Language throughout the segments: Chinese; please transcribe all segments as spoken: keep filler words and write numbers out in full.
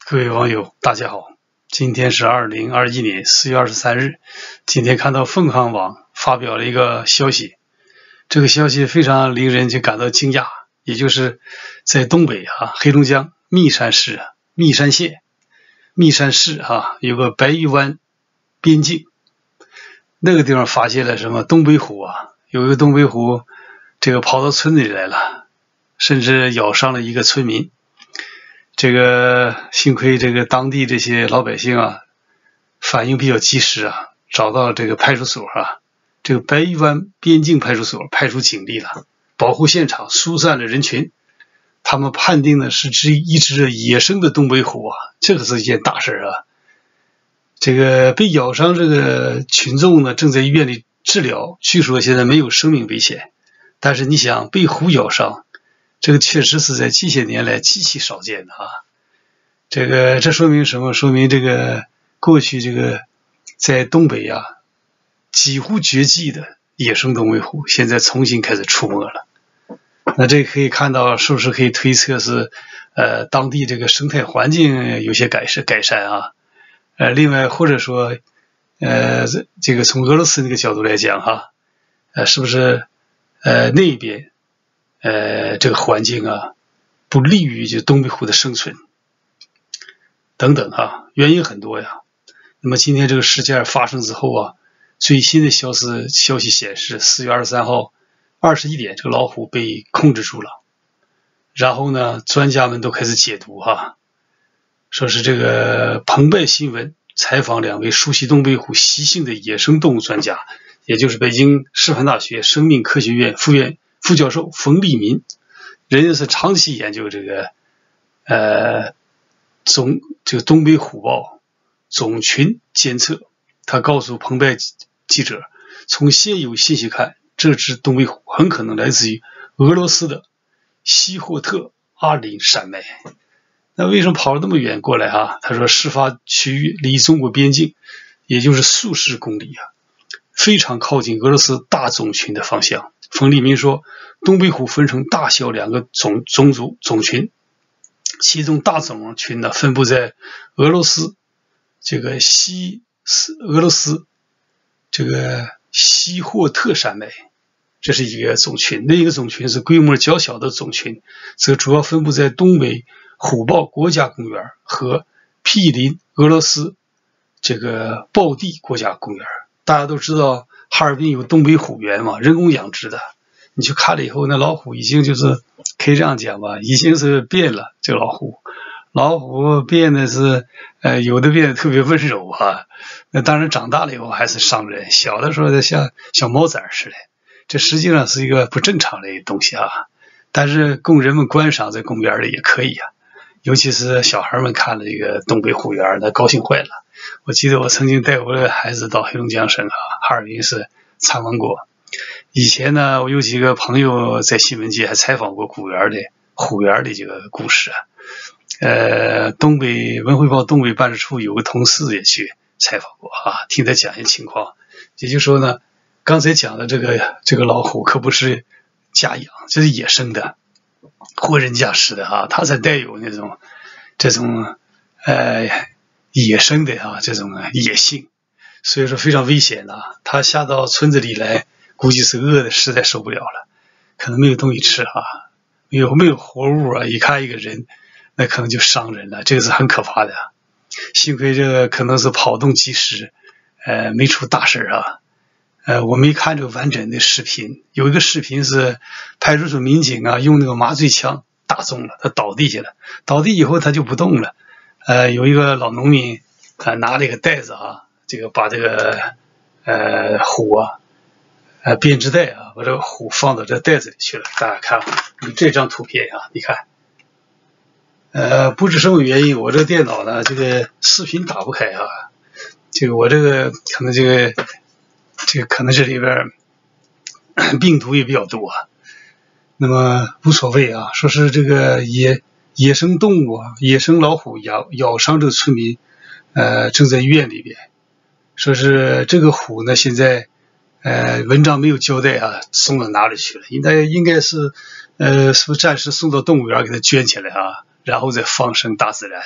各位网友，大家好，今天是二零二一年四月二十三日。今天看到凤凰网发表了一个消息，这个消息非常令人就感到惊讶，也就是在东北啊，黑龙江密山市啊，密山县密山市啊，有个白玉湾边境，那个地方发现了什么东北虎啊，有一个东北虎，这个跑到村子里来了，甚至咬伤了一个村民。这个幸亏这个当地这些老百姓啊，反应比较及时啊，找到这个派出所啊，这个白玉湾边境派出所派出警力了，保护现场，疏散了人群。他们判定的是只一只野生的东北虎啊，这个是一件大事啊。这个被咬伤这个群众呢，正在医院里治疗，据说现在没有生命危险。但是你想，被虎咬伤，这个确实是在近些年来极其少见的啊。这个这说明什么？说明这个过去这个在东北啊几乎绝迹的野生东北虎，现在重新开始出没了。那这可以看到，是不是可以推测是呃当地这个生态环境有些改善改善啊？呃，另外或者说呃这个从俄罗斯那个角度来讲哈，呃是不是呃那边呃，这个环境啊，不利于就东北虎的生存，等等哈，原因很多呀。那么今天这个事件发生之后啊，最新的消息消息显示，四月二十三号二十一点，这个老虎被控制住了。然后呢，专家们都开始解读哈，说是这个澎湃新闻采访两位熟悉东北虎习性的野生动物专家，也就是北京师范大学生命科学院副院。副教授冯立民，人家是长期研究这个呃总这个东北虎豹种群监测。他告诉澎湃记者，从现有信息看，这只东北虎很可能来自于俄罗斯的西霍特阿林山脉。那为什么跑了那么远过来啊？他说，事发区域离中国边境也就是数十公里啊，非常靠近俄罗斯大种群的方向。冯立民说，东北虎分成大小两个种种族种群，其中大种群呢分布在俄罗斯这个西俄罗斯这个西霍特山脉，这是一个种群；另一个种群是规模较小的种群，则主要分布在东北虎豹国家公园和毗邻俄罗斯这个豹地国家公园。大家都知道哈尔滨有东北虎园嘛，人工养殖的。你去看了以后，那老虎已经就是可以这样讲吧，已经是变了。这个老虎，老虎变的是，呃，有的变得特别温柔啊。那当然长大了以后还是伤人，小的时候像小猫崽似的。这实际上是一个不正常的东西啊。但是供人们观赏，在公园里也可以啊。尤其是小孩们看了这个东北虎园，那高兴坏了。我记得我曾经带我的孩子到黑龙江省啊哈尔滨市参观过。以前呢，我有几个朋友在新闻界还采访过虎园的虎园的这个故事啊。呃，东北文汇报东北办事处有个同事也去采访过啊，听他讲一些情况。也就是说呢，刚才讲的这个这个老虎可不是家养，这是野生的，活人驾驶的啊，它才带有那种这种呃。野生的啊，这种野性，所以说非常危险的、啊。他下到村子里来，估计是饿的实在受不了了，可能没有东西吃啊，没有没有活物啊，一看一个人，那可能就伤人了，这个是很可怕的、啊。幸亏这个可能是跑动及时，呃，没出大事啊。呃，我没看这个完整的视频，有一个视频是派出所民警啊，用那个麻醉枪打中了，他倒地下了，倒地以后他就不动了。呃，有一个老农民啊，拿了一个袋子啊，这个把这个呃虎啊，呃编织袋啊，把这个虎放到这袋子里去了。大家看这张图片啊，你看，呃，不知什么原因，我这个电脑呢，这个视频打不开啊，这个我这个可能这个这个可能这里边病毒也比较多啊，那么无所谓啊，说是这个也。野生动物啊，野生老虎咬咬伤这个村民，呃，正在医院里边。说是这个虎呢，现在呃文章没有交代啊，送到哪里去了？应该应该是呃，是不是暂时送到动物园给它圈起来啊，然后再放生大自然？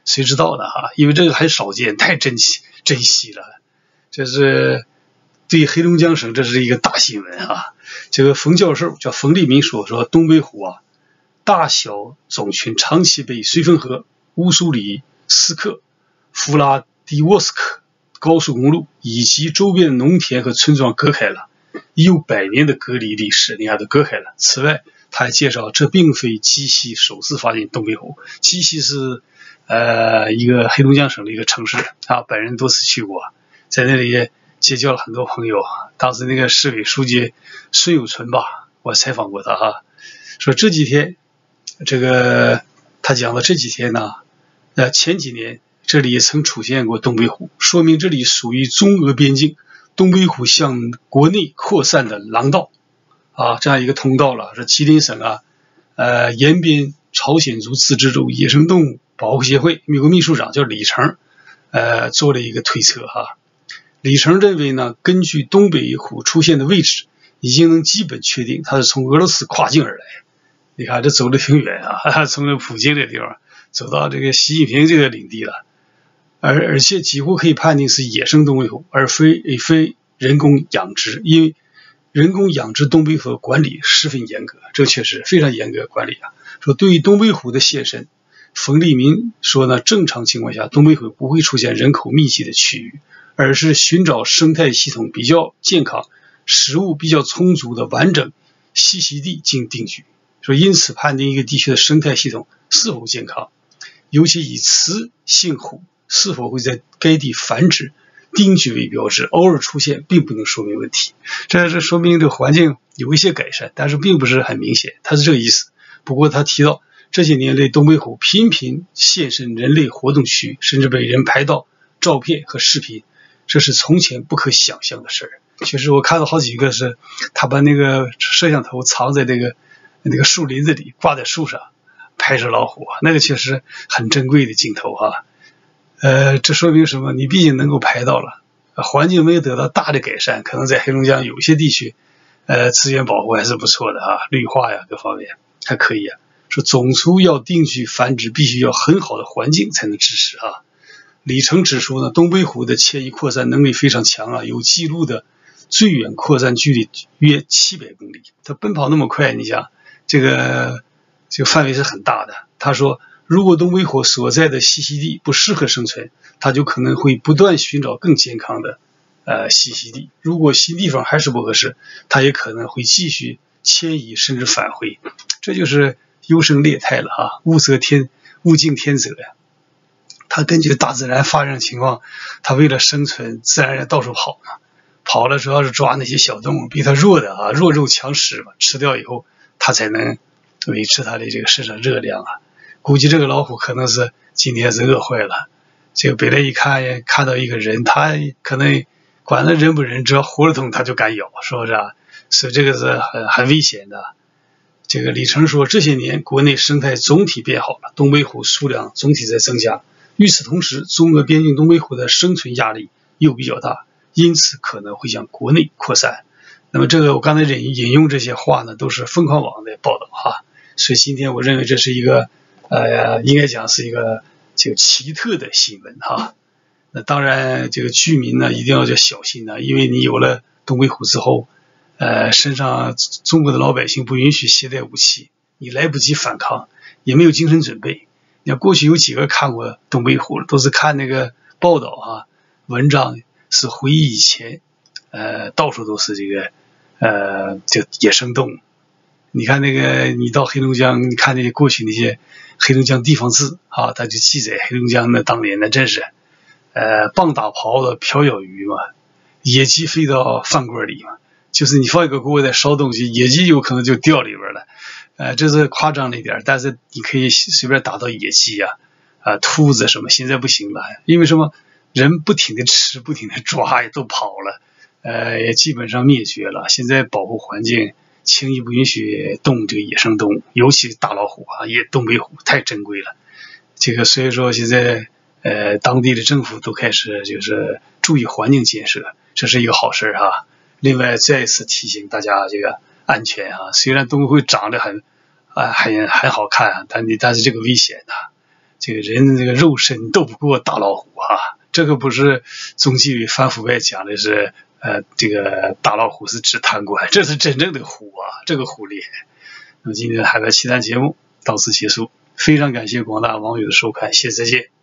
谁知道呢哈？因为这个还少见，太珍惜珍惜了。这是对黑龙江省这是一个大新闻啊！这个冯教授叫冯立民说说东北虎啊，大小种群长期被绥芬河、乌苏里斯克、弗拉迪沃斯克高速公路以及周边的农田和村庄割开了，已有百年的隔离历史，你看都割开了。此外，他还介绍，这并非鸡西首次发现东北虎，鸡西是呃一个黑龙江省的一个城市啊，本人多次去过，在那里结交了很多朋友。当时那个市委书记孙有存吧，我采访过他哈，说这几天这个他讲了这几天呢，呃前几年这里也曾出现过东北虎，说明这里属于中俄边境东北虎向国内扩散的廊道啊，这样一个通道了。是吉林省啊，呃延边朝鲜族自治州野生动物保护协会有个秘书长叫李成，呃做了一个推测哈。李成认为呢，根据东北虎出现的位置，已经能基本确定它是从俄罗斯跨境而来。你看这走得挺远啊，从这普京这个地方走到这个习近平这个领地了。而而且几乎可以判定是野生东北虎，而非而非人工养殖，因为人工养殖东北虎的管理十分严格，这确实非常严格管理啊。说对于东北虎的现身，冯立民说呢，正常情况下东北虎不会出现人口密集的区域，而是寻找生态系统比较健康、食物比较充足的完整栖息地进定居。说因此判定一个地区的生态系统是否健康，尤其以雌性虎是否会在该地繁殖定居为标志，偶尔出现并不能说明问题。这是说明这环境有一些改善，但是并不是很明显，他是这个意思。不过他提到这些年来东北虎频频现身人类活动区，甚至被人拍到照片和视频，这是从前不可想象的事儿。确实我看到好几个是他把那个摄像头藏在那个那个树林子里，挂在树上拍着老虎，那个确实很珍贵的镜头啊。呃，这说明什么？你毕竟能够拍到了，环境没有得到大的改善，可能在黑龙江有些地区，呃，资源保护还是不错的啊，绿化呀各方面还可以啊。说种族要定居繁殖，必须要很好的环境才能支持啊。李成指出呢，东北虎的迁移扩散能力非常强啊，有记录的最远扩散距离约七百公里。它奔跑那么快，你想这个这个范围是很大的。他说，如果东北虎所在的栖息地不适合生存，它就可能会不断寻找更健康的呃栖息地。如果新地方还是不合适，它也可能会继续迁移甚至返回。这就是优胜劣汰了啊，物择天物竞天择呀。它根据大自然发展情况，它为了生存，自然人到处跑嘛。跑了主要是抓那些小动物，比它弱的啊，弱肉强食嘛，吃掉以后，它才能维持它的这个市场热量啊。估计这个老虎可能是今天是饿坏了，这个本来一看看到一个人，他可能管他人不人，只要活得动他就敢咬，是不是啊？所以这个是很很危险的。这个李成说，这些年国内生态总体变好了，东北虎数量总体在增加。与此同时，中俄边境东北虎的生存压力又比较大，因此可能会向国内扩散。那么这个我刚才引引用这些话呢，都是凤凰网的报道哈。所以今天我认为这是一个呃，应该讲是一个这个奇特的新闻哈。那当然，这个居民呢一定要叫小心呢，因为你有了东北虎之后，呃，身上中国的老百姓不允许携带武器，你来不及反抗，也没有精神准备。你看过去有几个看过东北虎，都是看那个报道啊，文章是回忆以前，呃，到处都是这个呃，这个野生动物。你看那个，你到黑龙江，你看那些过去那些黑龙江地方志啊，他就记载黑龙江那当年那真是，呃，棒打狍子瓢舀鱼嘛，野鸡飞到饭锅里嘛，就是你放一个锅在烧东西，野鸡有可能就掉里边了。呃，这是夸张了一点，但是你可以随便打到野鸡呀、啊、啊兔子什么，现在不行了，因为什么？人不停的吃，不停的抓，也都跑了，呃，也基本上灭绝了。现在保护环境，轻易不允许动这个野生动物，尤其大老虎啊，也东北虎太珍贵了。这个所以说现在呃当地的政府都开始就是注意环境建设，这是一个好事啊。另外再一次提醒大家这个安全啊，虽然东北虎长得很啊很很好看，但但是这个危险啊， 这个人这个肉身斗不过大老虎啊。这个不是中纪委反腐败讲的是呃这个大老虎是指贪官，这是真正的虎啊，这个虎厉害。那么今天的海外奇谈节目到此结束，非常感谢广大网友的收看，谢谢再见。